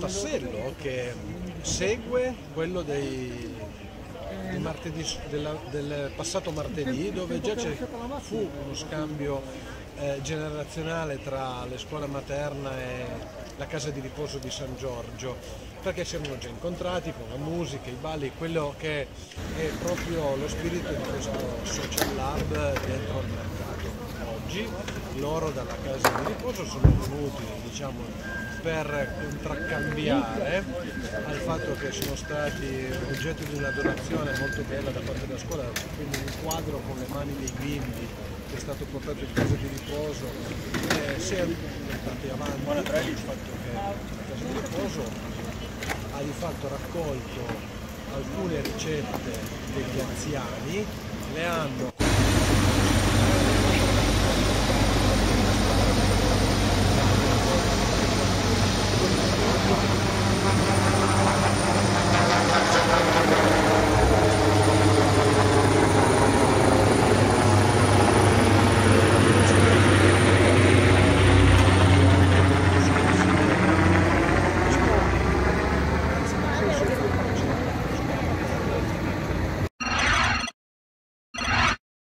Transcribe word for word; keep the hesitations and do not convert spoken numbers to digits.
tassello che segue quello dei, di martedì, della, del passato martedì, dove già ci fu uno scambio eh, generazionale tra le scuole materna e la casa di riposo di San Giorgio, perché si erano già incontrati con la musica, i balli, quello che è proprio lo spirito di questo social lab dentro al mercato. Oggi loro dalla casa di riposo sono venuti, diciamo, per contraccambiare al fatto che sono stati oggetto di una donazione molto bella da parte della scuola, quindi un quadro con le mani dei bimbi che è stato portato in casa di riposo, eh, si è portato avanti il fatto che la casa di riposo ha di fatto raccolto alcune ricette degli anziani, le hanno